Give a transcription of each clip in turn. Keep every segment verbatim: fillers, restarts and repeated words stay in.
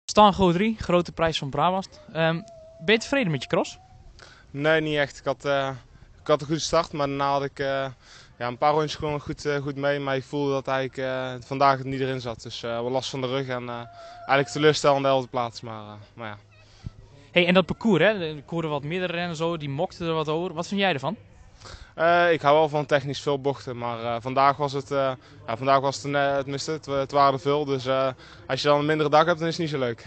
Stango drie, grote prijs van Brabant. Um, ben je tevreden met je cross? Nee, niet echt. Ik had, uh, ik had een goede start, maar daarna had ik uh, ja, een paar rondjes gewoon goed, uh, goed mee. Maar ik voelde dat eigenlijk, uh, vandaag het niet erin zat. Dus uh, wel last van de rug en uh, eigenlijk teleurstellende elfde plaats. Maar, uh, maar ja. Hey, en dat parcours, hè? Ik hoorde wat meerdere rennen zo, die mokten er wat over. Wat vind jij ervan? Uh, ik hou wel van technisch veel bochten, maar uh, vandaag was het, uh, ja, vandaag was het, een, uh, het, miste, het, het waren er veel. Dus uh, als je dan een mindere dag hebt, dan is het niet zo leuk.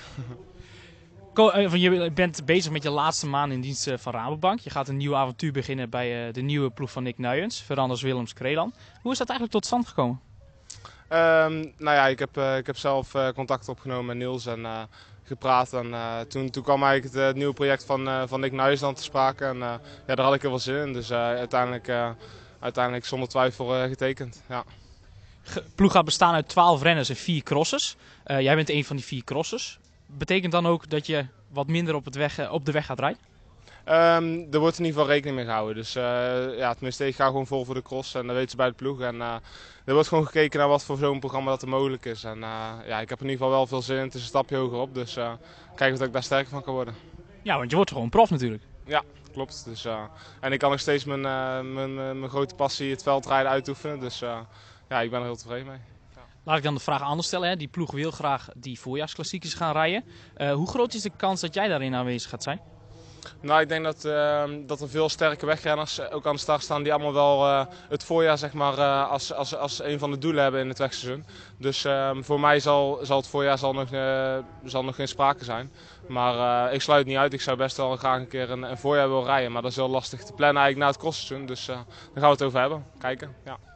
Je bent bezig met je laatste maand in dienst van Rabobank. Je gaat een nieuw avontuur beginnen bij de nieuwe ploeg van Nick Nuyens, Ferrandis Willems Krelan. Hoe is dat eigenlijk tot stand gekomen? Um, nou ja, ik heb, uh, ik heb zelf uh, contact opgenomen met Niels en uh, gepraat. En uh, toen, toen kwam eigenlijk het, het nieuwe project van, uh, van Nick Nuyens dan te sprake. En uh, ja, daar had ik heel veel zin in. Dus uh, uiteindelijk, uh, uiteindelijk zonder twijfel uh, getekend. Ja. De ploeg gaat bestaan uit twaalf renners en vier crossers. Uh, jij bent een van die vier crossers. Betekent dan ook dat je wat minder op, het weg, op de weg gaat rijden? Um, er wordt in ieder geval rekening mee gehouden. Dus uh, ja, tenminste, ik ga gewoon vol voor de cross en dat weten ze bij de ploeg. En uh, er wordt gewoon gekeken naar wat voor zo'n programma dat er mogelijk is. En uh, ja, ik heb in ieder geval wel veel zin in. Het is een stapje hoger op, dus uh, kijken of ik daar sterker van kan worden. Ja, want je wordt gewoon prof natuurlijk. Ja, klopt. Dus, uh, en ik kan nog steeds mijn, uh, mijn, mijn grote passie, het veldrijden, uitoefenen. Dus uh, ja, ik ben er heel tevreden mee. Ja. Laat ik dan de vraag anders stellen. Hè? Die ploeg wil graag die voorjaarsklassiekers gaan rijden. Uh, hoe groot is de kans dat jij daarin aanwezig gaat zijn? Nou, ik denk dat, uh, dat er veel sterke wegrenners ook aan de start staan die allemaal wel uh, het voorjaar zeg maar, uh, als, als, als een van de doelen hebben in het wegseizoen. Dus uh, voor mij zal, zal het voorjaar zal nog, uh, zal nog geen sprake zijn. Maar uh, ik sluit het niet uit. Ik zou best wel graag een keer een, een voorjaar willen rijden. Maar dat is heel lastig te plannen eigenlijk na het crossseizoen. Dus uh, daar gaan we het over hebben. Kijken. Ja.